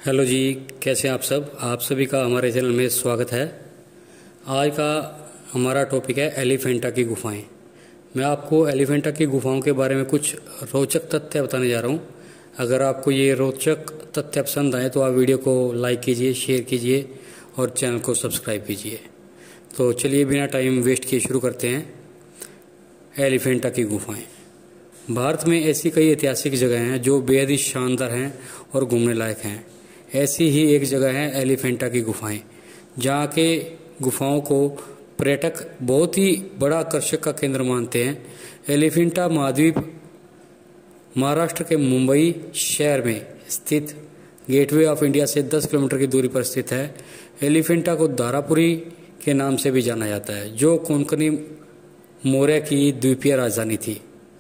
Hello जी, कैसे हैं आप सब। आप सभी का हमारे चैनल में स्वागत है। आज का हमारा टॉपिक है एलिफेंटा की गुफाएं। मैं आपको एलिफेंटा की गुफाओं के बारे में कुछ रोचक तथ्य बताने जा रहा हूं। अगर आपको ये रोचक तथ्य पसंद आए तो आप वीडियो को लाइक कीजिए, शेयर कीजिए और चैनल को सब्सक्राइब कीजिए। तो चलिए बिना टाइम वेस्ट किए शुरू करते हैं। एलिफेंटा की गुफाएँ। भारत में ऐसी कई ऐतिहासिक जगह हैं जो बेहद ही शानदार हैं और घूमने लायक हैं। ऐसी ही एक जगह है एलिफेंटा की गुफाएं, जहाँ के गुफाओं को पर्यटक बहुत ही बड़ा आकर्षक का केंद्र मानते हैं। एलिफेंटा महाद्वीप महाराष्ट्र के मुंबई शहर में स्थित गेटवे ऑफ इंडिया से 10 किलोमीटर की दूरी पर स्थित है। एलिफेंटा को धारापुरी के नाम से भी जाना जाता है, जो कोंकणी मौर्य की द्वीपीय राजधानी थी।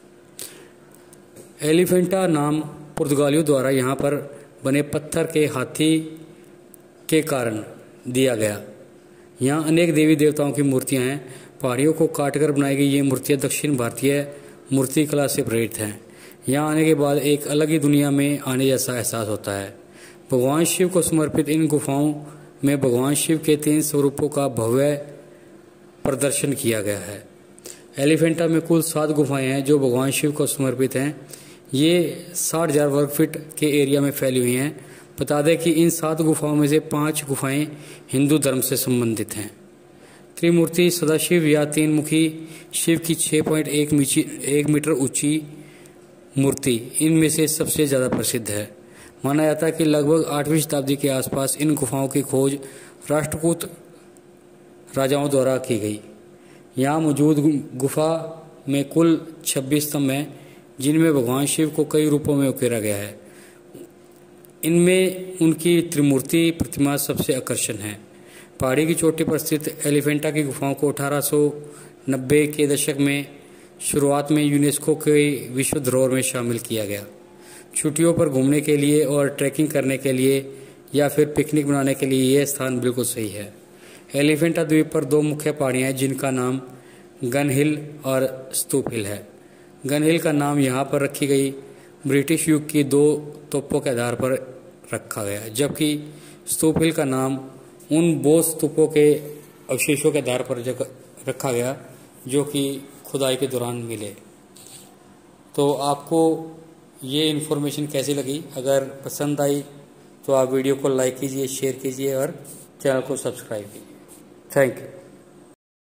एलिफेंटा नाम पुर्तगालियों द्वारा यहाँ पर बने पत्थर के हाथी के कारण दिया गया। यहाँ अनेक देवी देवताओं की मूर्तियाँ हैं। पहाड़ियों को काटकर बनाई गई ये मूर्तियाँ दक्षिण भारतीय मूर्ति कला से प्रेरित हैं। यहाँ आने के बाद एक अलग ही दुनिया में आने जैसा एहसास होता है। भगवान शिव को समर्पित इन गुफाओं में भगवान शिव के 3 स्वरूपों का भव्य प्रदर्शन किया गया है। एलिफेंटा में कुल 7 गुफाएं हैं जो भगवान शिव को समर्पित हैं। ये 60,000 वर्ग फीट के एरिया में फैली हुई हैं। बता दें कि इन 7 गुफाओं में से 5 गुफाएं हिंदू धर्म से संबंधित हैं। त्रिमूर्ति सदाशिव या 3 मुखी शिव की 6.1 मीटर ऊंची मूर्ति इनमें से सबसे ज़्यादा प्रसिद्ध है। माना जाता है कि लगभग 8वीं शताब्दी के आसपास इन गुफाओं की खोज राष्ट्रकूट राजाओं द्वारा की गई। यहाँ मौजूद गुफा में कुल 26 स्तंभ हैं, जिनमें भगवान शिव को कई रूपों में उकेरा गया है। इनमें उनकी त्रिमूर्ति प्रतिमा सबसे आकर्षण है। पहाड़ी की चोटी पर स्थित एलिफेंटा की गुफाओं को 1890 के दशक में शुरुआत में यूनेस्को के विश्व धरोहर में शामिल किया गया। छुट्टियों पर घूमने के लिए और ट्रैकिंग करने के लिए या फिर पिकनिक मनाने के लिए यह स्थान बिल्कुल सही है। एलिफेंटा द्वीप पर 2 मुख्य पहाड़ियाँ हैं, जिनका नाम गन हिल और स्तूप हिल है। गन हिल का नाम यहाँ पर रखी गई ब्रिटिश युग की 2 तोपों के आधार पर रखा गया, जबकि स्तूप हिल का नाम उन बौद्ध स्तूपों के अवशेषों के आधार पर रखा गया जो कि खुदाई के दौरान मिले। तो आपको ये इन्फॉर्मेशन कैसी लगी? अगर पसंद आई तो आप वीडियो को लाइक कीजिए, शेयर कीजिए और चैनल को सब्सक्राइब कीजिए। Thank you.